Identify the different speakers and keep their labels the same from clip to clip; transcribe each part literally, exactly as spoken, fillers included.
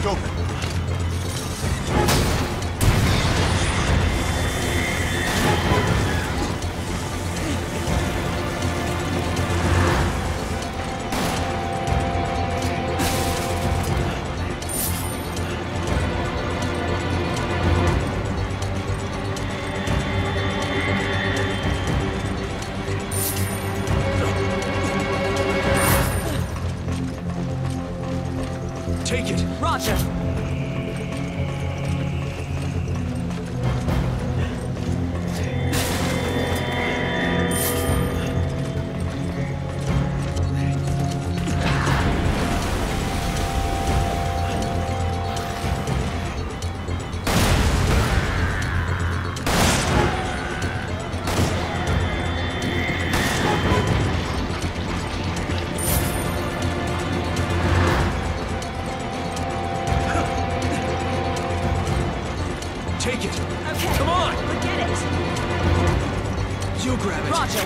Speaker 1: it open.
Speaker 2: Take it!
Speaker 3: Roger!
Speaker 2: Take it!
Speaker 3: Okay.
Speaker 2: Come on!
Speaker 3: We'll get it!
Speaker 2: You grab it!
Speaker 3: Roger!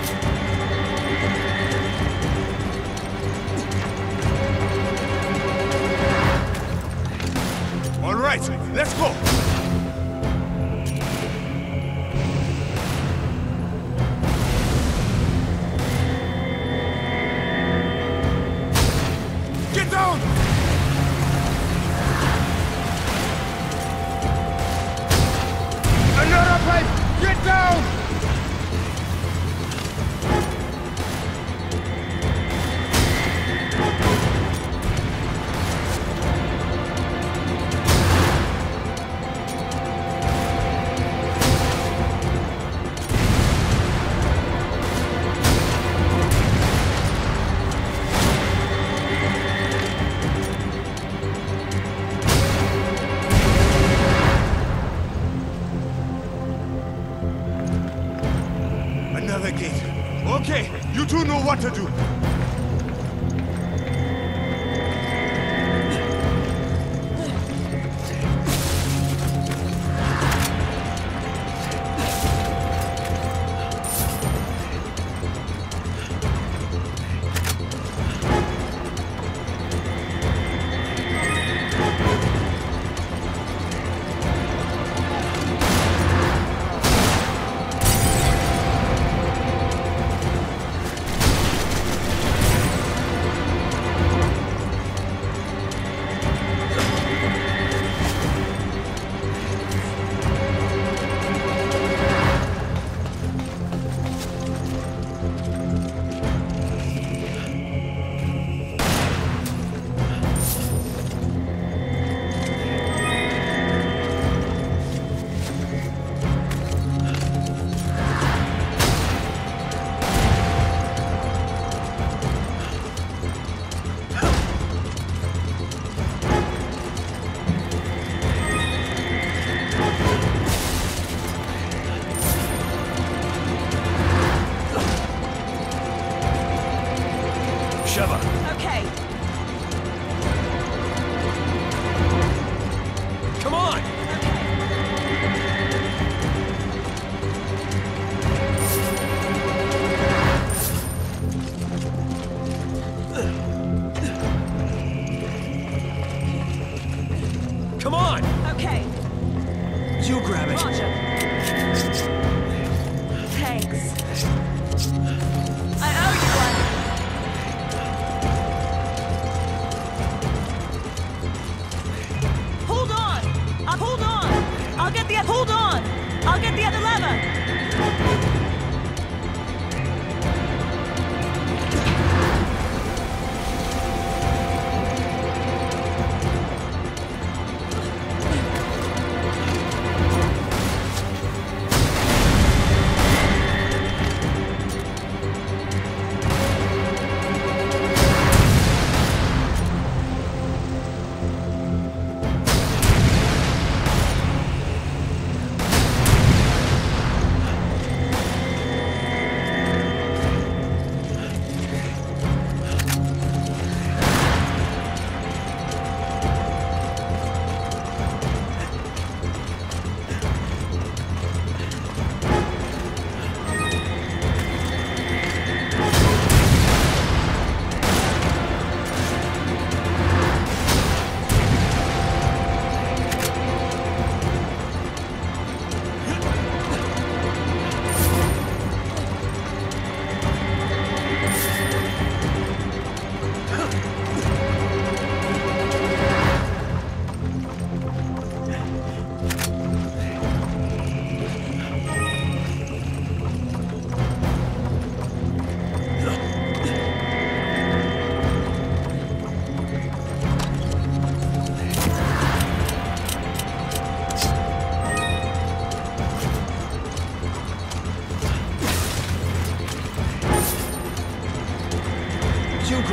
Speaker 1: All right, let's go. Get down! Another pipe! Get down! Another gate. Okay, you two know what to do.
Speaker 2: Sheva!
Speaker 3: Okay.
Speaker 2: Come on! Come on!
Speaker 3: Okay.
Speaker 2: You grab it!
Speaker 3: Roger. Thanks. I owe you one. Hold on! I'll hold on! I'll get the hold on! I'll get the other lever!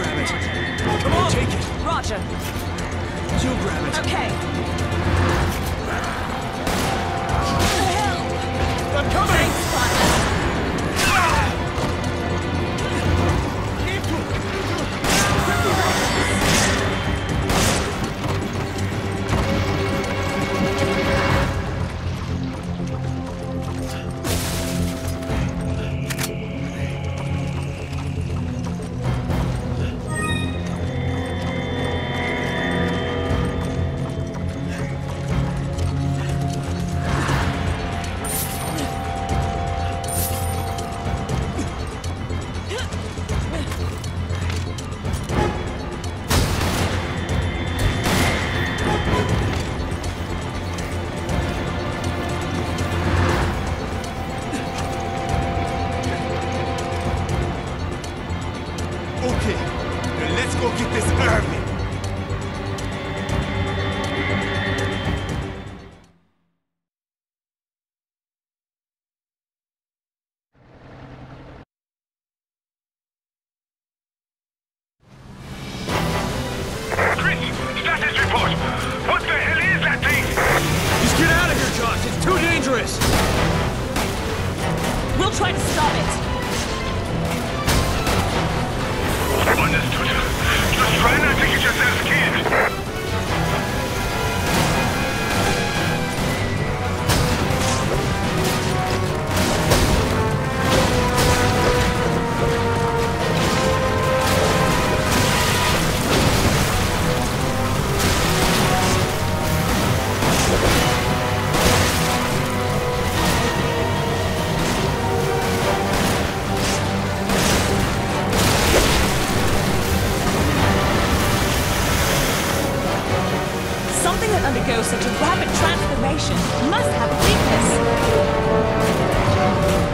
Speaker 2: grab it. Come on, take it.
Speaker 3: Roger.
Speaker 2: You grab it.
Speaker 3: Okay. Help!
Speaker 2: I'm coming!
Speaker 3: Thanks, Spot.
Speaker 1: Okay, then let's go get this Irving.
Speaker 4: Chris, status report. What the hell is that thing?
Speaker 2: Just get out of here, Josh. It's too dangerous.
Speaker 3: We'll try to stop it.
Speaker 4: Understood. Just try not to get yourself killed.
Speaker 3: Something that undergoes such a rapid transformation must have a weakness.